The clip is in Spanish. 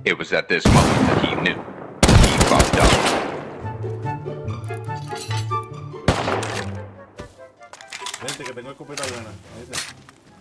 It was at this moment that he knew he fucked up. Vente que tengo escopeta buena. ¿Viste?